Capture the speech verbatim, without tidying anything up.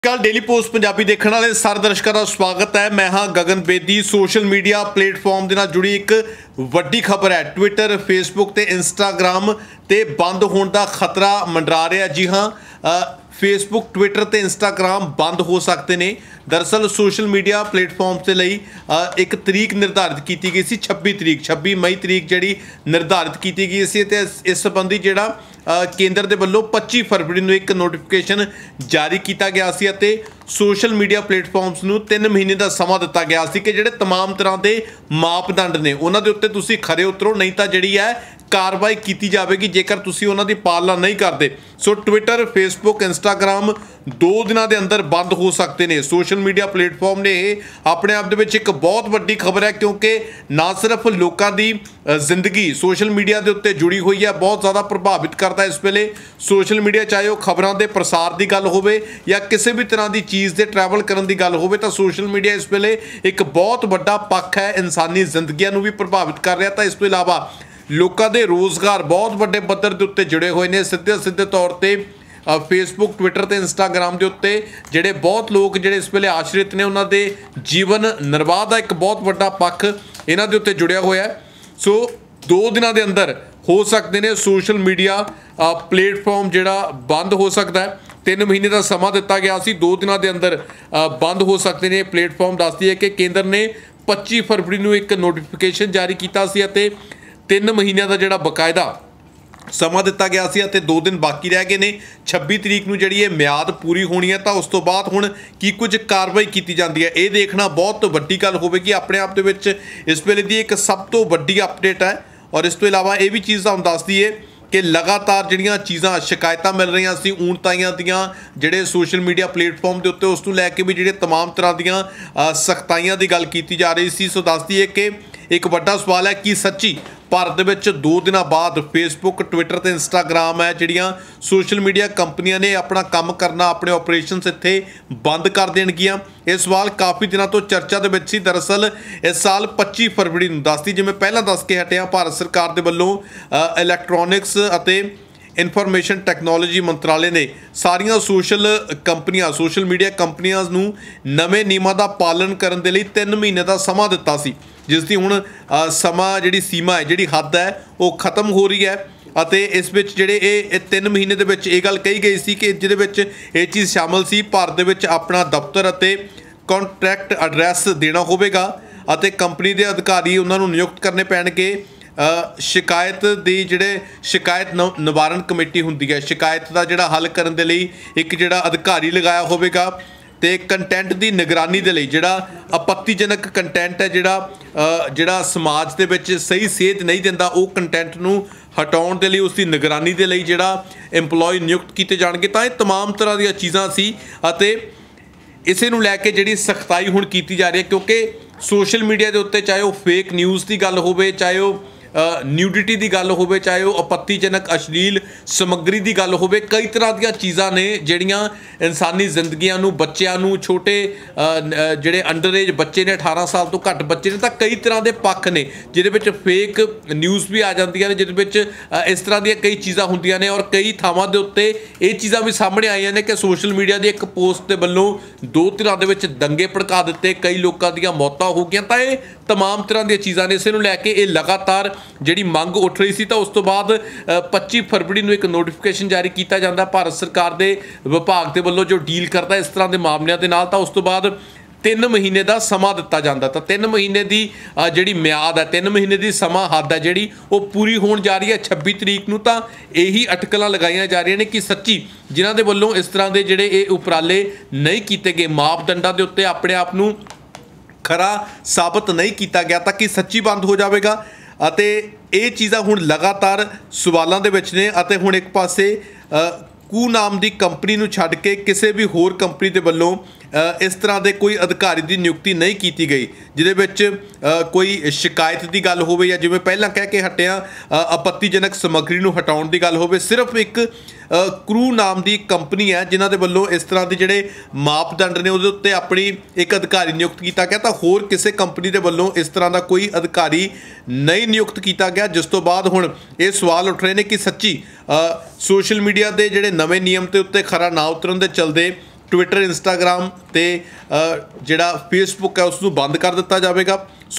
कल daily post Punjabi देखने वाले सारे दर्शकों का स्वागत है। मैं हाँ Gagan Bedi. Social media platform के नाल जुड़ी एक वड्डी खबर है। ट्विटर, फेसबुक ते इंस्टाग्राम ते बंद होने का खतरा मंडरा रहा। जी हाँ, फेसबुक, ट्विटर ते इंस्टाग्राम बंद हो सकते हैं। दरअसल सोशल मीडिया प्लेटफॉर्म के लिए एक तरीक निर्धारित की गई सी, छब्बी तरीक छब्बी मई तरीक जी निर्धारित की गई सी। ते इस संबंधी जोड़ा केंद्र के वालों पच्ची फरवरी को एक नोटिफिकेशन जारी किया गया सी। सोशल मीडिया प्लेटफॉर्म्स नूं तीन महीने का समा दिता गया सी कि जिहड़े तमाम तरह के मापदंड ने उन्हां दे उत्ते तुसीं खरे उतरो, नहीं तो जिहड़ी है कार्रवाई की जाएगी जेकर तुसीं उन्हां दी पालना नहीं करते। सो ट्विटर, फेसबुक, इंस्टाग्राम दो दिनों के अंदर बंद हो सकते हैं। सोशल मीडिया प्लेटफॉर्म ने अपने आप दे एक बहुत वड्डी खबर है, क्योंकि ना सिर्फ लोगों की जिंदगी सोशल मीडिया के उत्ते जुड़ी हुई है, बहुत ज़्यादा प्रभावित करता है इस वेले सोशल मीडिया। चाहे वह खबरों के प्रसार की गल हो या किसी भी तरह की चीज़ के ट्रैवल करने की गल हो, तो सोशल मीडिया इस वेले एक बहुत बड़ा पक्ष है, इंसानी जिंदगियों भी प्रभावित कर रहा। तो इस तो इलावा लोगों के रोज़गार बहुत बड़े पद्धर के उत्ते जुड़े हुए हैं। सीधे सीधे तौर पर फेसबुक, ट्विटर ते इंस्टाग्राम के उत्ते जिहड़े बहुत लोग जिहड़े इस वेले आश्रित ने, उन्हां दे जीवन निर्वाह का एक बहुत बड़ा पक्ष इन्हां दे उत्ते जुड़िया होया है। सो दो दिनों के अंदर हो सकते हैं सोशल मीडिया प्लेटफॉर्म जिहड़ा बंद हो सकता है। तीन महीने का समा दिता गया सी, दो दिनों के अंदर बंद हो सकते हैं प्लेटफॉर्म। दसदी है कि केंद्र ने पच्ची फरवरी को एक नोटिफिकेशन जारी किया सी ते तीन महीनों का जिहड़ा बकायदा समा दिता गया सी ते दो दिन बाकी रह गए ने। छब्बी तरीक नूं जिहड़ी म्याद पूरी होनी है, तो उस तो बाद हुण की कुछ कार्रवाई की जाती है, ये देखना बहुत वड्डी गल होवेगी अपने आप दे विच। इस वेले दी एक सब तो वड्डी अपडेट है। और इस तो इलावा ये भी चीज़ तुहानूं दसदी है कि लगातार जिहड़ियां चीज़ां शिकायतां मिल रही सी ऊणताइयां दियां जिहड़े सोशल मीडिया प्लेटफॉर्म के उत्ते, उस नूं लैके भी जिहड़े तमाम तरह दियां सख्ताइयां दी गल की जा रही सी। सो दसदी है कि एक बड़ा सवाल है कि सच्ची भारत विच दो दिन बाद फेसबुक, ट्विटर ते इंस्टाग्राम है जिहड़ियां सोशल मीडिया कंपनियां ने अपना काम करना, अपने ऑपरेशनस इत्थे बंद कर देणगियां। ये सवाल काफ़ी दिनों तो चर्चा दे विच सी। दरअसल इस साल पच्ची फरवरी नूं दसदी, जिवें पहलां दस के हटिया, भारत सरकार दे वल्लों इलैक्ट्रॉनिक्स अते इनफॉर्मेशन टैक्नोलॉजी मंत्रालय ने सारियां सोशल कंपनियां, सोशल मीडिया कंपनियां नूं नਵੇਂ नियमां दा पालन करन दे लई तीन महीने का समा दिता सी, जिसकी हुण समा जिहड़ी सीमा है, जिहड़ी हद है, वो खत्म हो रही है। ਅਤੇ इस विच जिहड़े ये तीन महीने ਦੇ ਵਿੱਚ ਇਹ ਗੱਲ ਕਹੀ ਗਈ ਸੀ कि ਜਿਹਦੇ ਵਿੱਚ ਇਹ ਚੀਜ਼ ਸ਼ਾਮਲ ਸੀ ਭਾਰਤ ਦੇ ਵਿੱਚ ਆਪਣਾ ਦਫ਼ਤਰ ਅਤੇ ਕੰਟੈਕਟ ਐਡਰੈਸ ਦੇਣਾ ਹੋਵੇਗਾ ਅਤੇ ਕੰਪਨੀ ਦੇ ਅਧਿਕਾਰੀ ਉਹਨਾਂ ਨੂੰ ਨਿਯੁਕਤ ਕਰਨੇ ਪੈਣਗੇ। शिकायत की जिहड़े शिकायत निवारण कमेटी हुंदी है, शिकायत का जिहड़ा हल करने के लिए एक जिहड़ा अधिकारी लगाया होवेगा ते कंटेंट की निगरानी के लिए जिहड़ा आपत्तिजनक कंटेंट है, जिहड़ा जिहड़ा समाज दे विच सही सेध नहीं दिंदा, वो कंटेंट नूं हटाउण दे लई उसकी निगरानी के लिए जिहड़ा एम्पलॉय नियुक्त किए जाणगे। तां इह तमाम तरह दी चीज़ां सी अते इसे नूं लैके जिहड़ी सख्ताई हुण कीती जा रही है, क्योंकि सोशल मीडिया के उत्ते चाहे वो फेक न्यूज़ की गल होवे, चाहे वो न्यूडिटी की गल हो, चाहे वो आपत्तिजनक अश्लील समग्री की गल हो, कई तरह दी चीज़ां ने जिहड़ियां इंसानी जिंदगियां नूं, बच्चों नूं, छोटे जिहड़े अंडर एज बच्चे ने, अठारह साल तो घट बच्चे ने, तो कई तरह के पक्ष ने जिहदे विच फेक न्यूज़ भी आ जांदियां ने, जिहदे विच इस तरह दी कई चीज़ां हुंदियां ने। और कई थावां दे उत्ते ये चीज़ां भी सामने आईयां ने कि सोशल मीडिया की एक पोस्ट के वल्लों दो धिरां दे विच दंगे भड़का दिते, कई लोगों दीयां मौतां हो गईयां। तां इह तमाम तरह दी चीज़ां ने, इस नूं लैके ये लगातार जिहड़ी मंग उठ रही सी। तो उस तो बाद पच्ची फरवरी को एक नोटिफिकेशन जारी किया जाता भारत सरकार के विभाग के वल्लों जो डील करता इस तरह के मामलों के नाल। तो उस तो बाद तीन महीने का समा दिता जाता। तो तीन महीने की जिहड़ी म्याद है, तीन महीने की समा हद है जिहड़ी वो पूरी होण जा रही है छब्बी तरीक नूं। तां यही अटकलां लगाईयां जा रही हैं कि सच्ची जिन्हां दे वल्लों इस तरह के जिहड़े ये उपराले नहीं किए गए, मापदंडां दे उत्ते अपने आप नूं खरा साबित नहीं किया गया, ताकि सच्ची बंद हो जाएगा। ਅਤੇ ਇਹ ਚੀਜ਼ਾਂ ਹੁਣ ਲਗਾਤਾਰ ਸਵਾਲਾਂ ਦੇ ਵਿੱਚ ਨੇ। ਅਤੇ ਹੁਣ ਇੱਕ ਪਾਸੇ ਕੂ ਨਾਮ ਦੀ ਕੰਪਨੀ ਨੂੰ ਛੱਡ ਕੇ ਕਿਸੇ ਵੀ ਹੋਰ ਕੰਪਨੀ ਦੇ ਵੱਲੋਂ इस तरह के कोई अधिकारी की नियुक्ति नहीं की गई जिहदे विच कोई शिकायत की गल हो, या जिवें पहलां कह के हटिया आपत्तिजनक समग्री नूं हटाउण की गल हो। सिर्फ एक क्रू नाम की कंपनी है जिन्हां दे वल्लों इस तरह के जिहड़े मापदंड ने उहदे उत्ते अपनी एक अधिकारी नियुक्त किया गया, तो होर किसी कंपनी के वल्लों इस तरह का कोई अधिकारी नहीं नियुक्त किया गया। जिस तो बाद हुण ये सवाल उठ रहे हैं कि सच्ची सोशल मीडिया के जिहड़े नवे नियम के उत्ते खरा ना उतरन दे चलदे ਟਵਿੱਟਰ ਇੰਸਟਾਗ੍ਰਾਮ ਤੇ ਅ, ਜਿਹੜਾ ਫੇਸਬੁੱਕ ਹੈ ਉਸ ਨੂੰ ਬੰਦ ਕਰ ਦਿੱਤਾ ਜਾਵੇਗਾ।